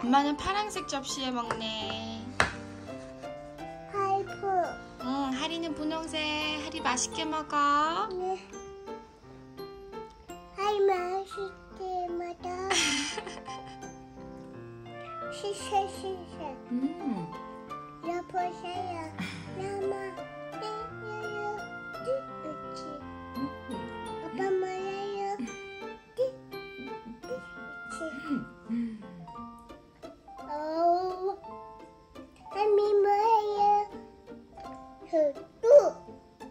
엄마는 파란색 접시에 먹네. 파이프. 응, 하리는 분홍색. 하리 맛있게 먹어. 네. 하이 맛있게 먹어. 시세. 여보세요. 나만 떼요. 그치. 아빠 뭐예요? 그치. 할미 뭐예요? 호두.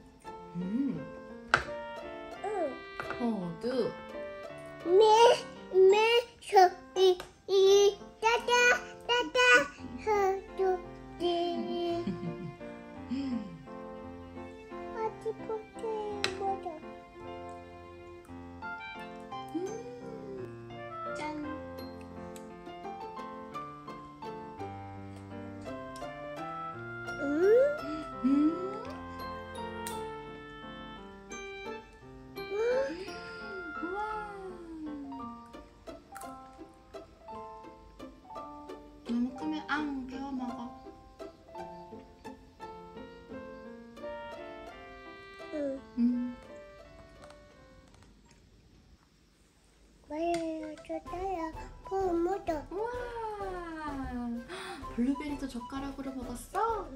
호두. 소리 따다 호두지. 어디 볼게 뭐죠? 짠. 우와. 너무 크면 앙 배워 먹어. 뭐예요? 저다요. 부모도. 우와. 블루베리도 젓가락으로 먹었어?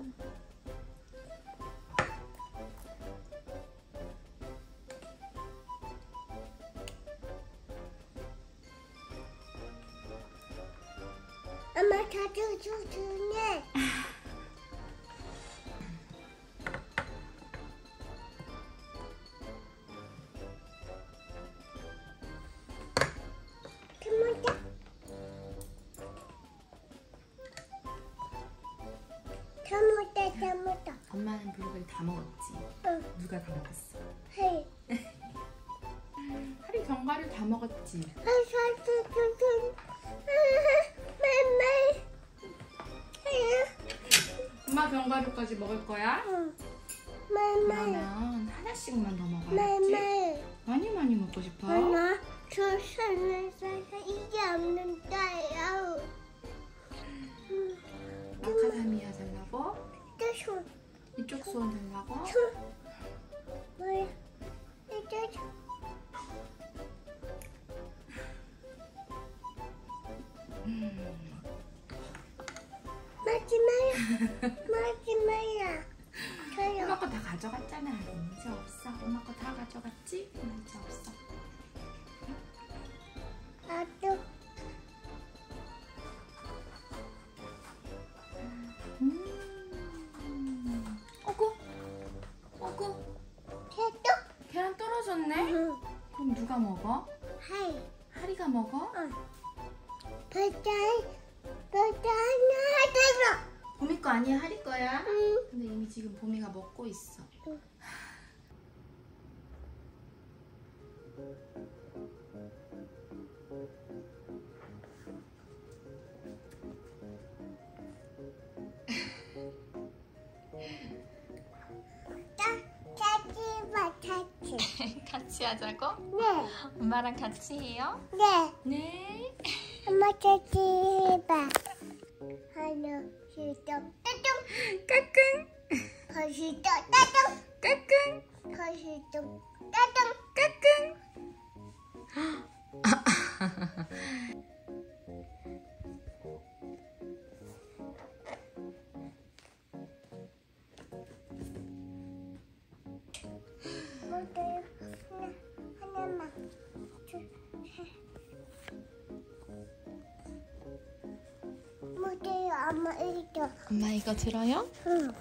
엄마 자주 주네. 잘못다. 엄마는 블루베리 다 먹었지? 응. 누가 다 먹었어? 헤이. 하리 견과류 다 먹었지? 엄마 견과류까지 먹을 거야? 응. 그러면 하나씩만 더 먹어야지. 많이 먹고 싶어? 엄마, 저 손에서 이게 없는데요. 마카다미아 달라고? 손. 이쪽 손 달라고? 뭐야? 이제 마지막이야. 저요. 엄마 거 다 가져갔잖아. 이제 없어. 엄마 거 다 가져갔지? 이제 없어. 나도. 어구. 개도. 계란 떨어졌네? 그럼 누가 먹어? 하이. 하리가 먹어? 벌써 하나 되고. 봄이 거 아니야? 하리 거야? 응. 근데 이미 지금 봄이가 먹고 있어. 응. 같이 하자고? 네. 엄마랑 같이 해요? 네. 네. 엄마 같이 해봐. 하나, 둘, 셋, 까꿍. 다시 따따따. 까꿍. 다시 따따. 까꿍. 하나만. 못해요. 엄마 이거. 엄마 이거 들어요? 응.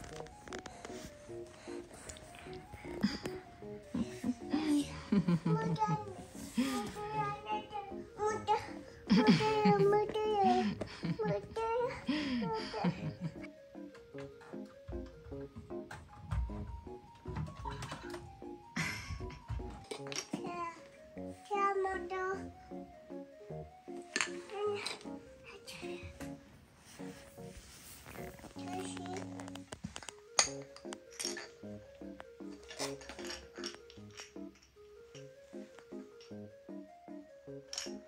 다시.